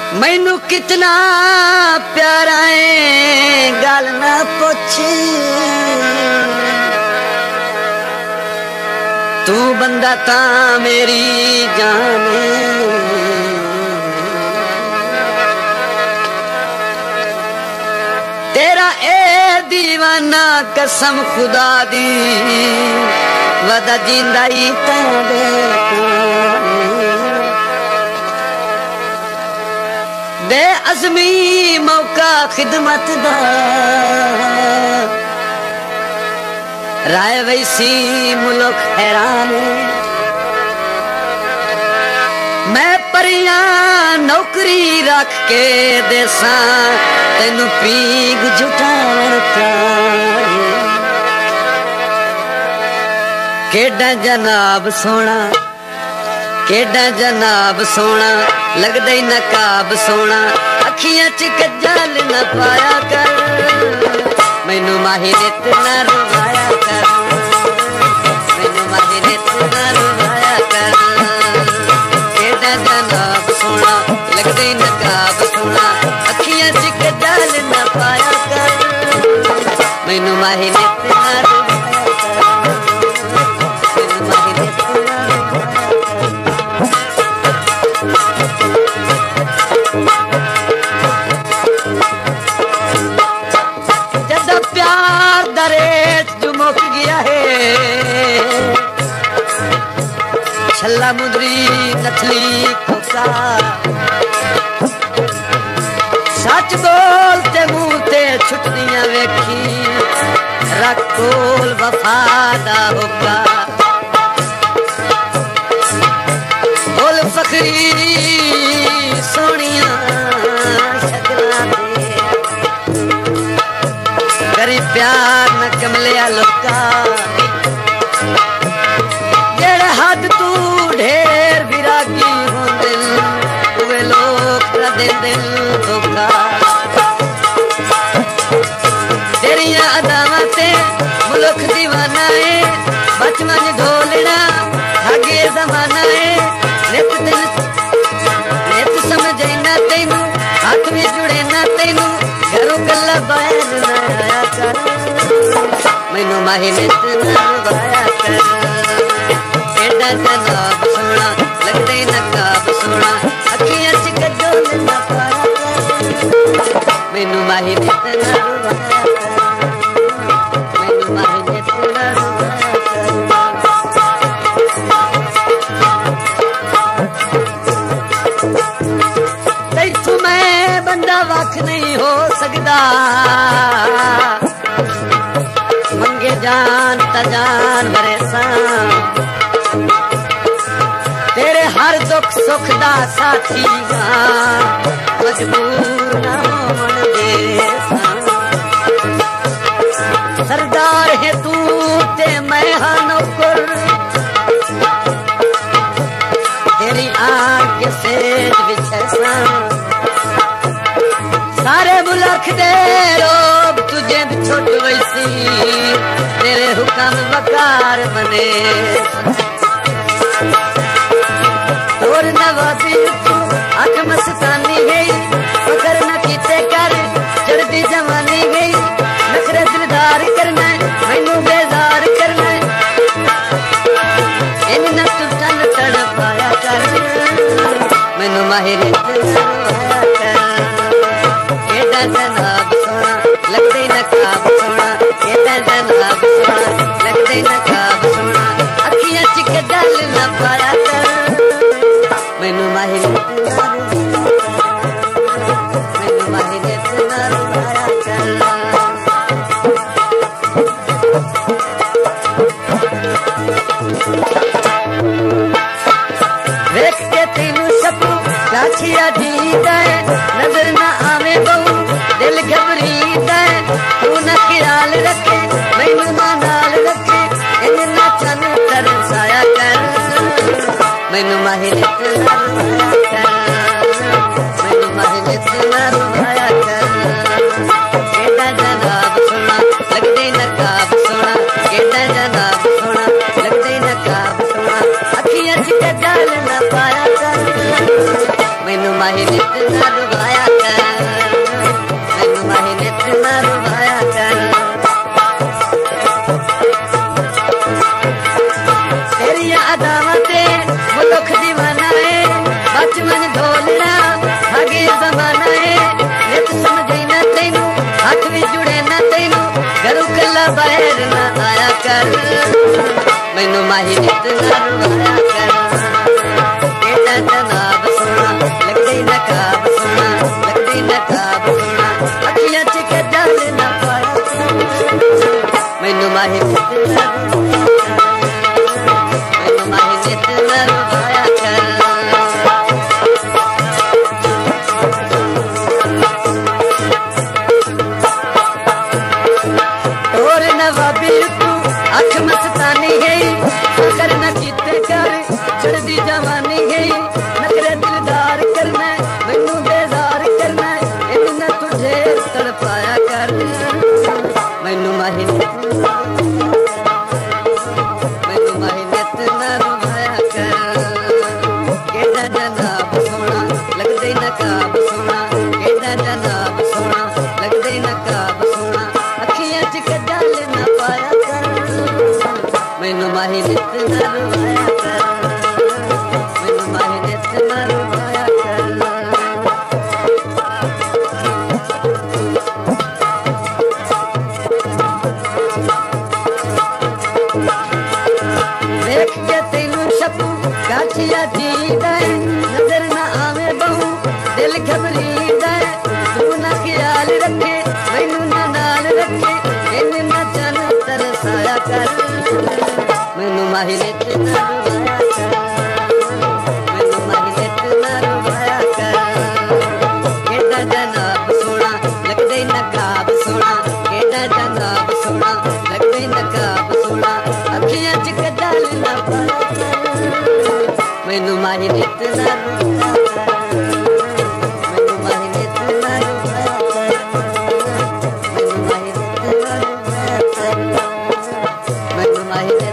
मैनू कितना प्यारा है गल ना पुछ, तू बंदा ता मेरी जान। तेरा ए दीवाना कसम खुदा दी वदा जिंदा ही तेरे बे अज़मी मौका खिदमत दा राय वैसी मुल्क हैरान। मैं परिया नौकरी रख के देसा तेनू पीग जुटावन केडा जनाब सोना, केडा जनाब सोना लगदा ही नकाब सोना। अखियां च कज्जल न पाया कर, मैनू माही नित न रुलाया कर, मैनू माही नित न रुलाया कर। केडा जनाब सोना लगदा ही नकाब सोना, अखियां च कज्जल न पाया कर, मैनू माही नित न रुलाया कर। छल्ला मुदरी नथली खोसा सच बोलते मुंह ते छुटदियां वेखी, रख कोल वफा दा होगा। बोल फखरी सोनिया शगला दे करी प्यार न कमलिया लोका। हद तू ढेर विरागी हो दिल वे लोग दे दिल धोखा। तेरिया अदावते मुल्क दीवाना है, बचपन ढोलना आगे जमाना है। नित दिल नित समझे ना तेनू, हाथ भी जुड़े ना तेनू, घरों कला बैन ना आया कर, मैनू माही नित नवाया कर। जनाब सोना लगदे नकाब सोना, अखियां च कज्जल न पाया कर, मैनू माही नित न रुलाया कर, मैनू माही नित न रुलाया कर। तैथू मैं बंदा वख नहीं हो सकदा, मंगे जान ता जान मरे सा। तेरे हर दुख सुख दा साथी मजबूर ना होवन दे। सरदार है तू ते मैं हाँ नौकर, तेरी आग से बिछे सारे मुल्क दे लोग तुझे छोट वैसी, तेरे हुक्म वकार बने। और नवाबी तू आंख मस्तानी गई, फकर न कीते कर चढ़ती जवानी गई। नखरे दिलदार करना मैनू बेजार करना, इन न तू तन तड़ पाया कर, मैनू माहिर नवाया कर। केडा जनाब सोना लगदे नकाब सोना, केडा जनाब सोना लगदे नकाब सोना, अखियां च कज्जल न पाया कर, मैनू माही नित मैनू माही नित न रुलाया कर। वेख के तेनू सपू गाछिया जीता है, नजर न आवे बहु दिल घबरीता है। तू न ख्याल रखे मैनू मां नाल रखे, इन ना चन तरसाया कर, मैनू माही नित न रुलाया कर, मैनू माही नित न रुलाया कर। केडा जनाब सोना लगदे नकाब सोना, केडा जनाब सोना लगदे नकाब सोना, अखियां च कज्जल न पाया कर, मैनू माही नित ना रुवाया कर, मैनू माही नित ना रुवाया कर। तेरी अदावां ते मुल्ख दीवाना है, बचपन ढोलना आगे जमाना है। नित समझे ना तेनू, हाथ भी जुड़े ना तेनू, घरों कला बाहर ना आया कर, मैनू माही नित ना रुवाया कर। केड़ा जनाब सोना लगदे नकाब सोना, लगदे नकाब सोना, अखियां च कजल ना पाया कर, मैनू माही नित ना रुवाया कर, मैनू माही नित ना रुवाया कर। और नवाबी तू अख मस्तानी है, कर न जीते कर चढ़दी जवानी है। नखरे दिलदार करना मैनू बेजार करना, इन्हें न तुझे तड़पाया कर, मैनू माही मैनू माही नित ना रुवाया कर। केड़ा जनाब सोना लगदे नकाब सोना, केड़ा जनाब सोना लगदे नकाब सोना, अखियां च कजल ना पाया कर, मैनू माही नित ना रुवाया कर, मैनू माही नित ना रुवाया कर। देख के तेनू छपू काचिया जीदा, नजर ना आवे बहू दिल घबरीदा, तू ना ख्याल रखे मैनू ना नाल रखे, इन्हें ना चन तरसाया कर, मैनू माही नित ना रुवाया कर, मैनू माही नित ना रुवाया कर। केड़ा जनाब सोना लगदे नकाब सोना, केड़ा जनाब सोना लगदे नकाब सोना, अखियां च कजल ना पाया कर, मैनू माही नित ना रुवाया कर, मैनू माही नित ना रुवाया कर, मैनू माही नित ना रुवाया कर, मैनू माही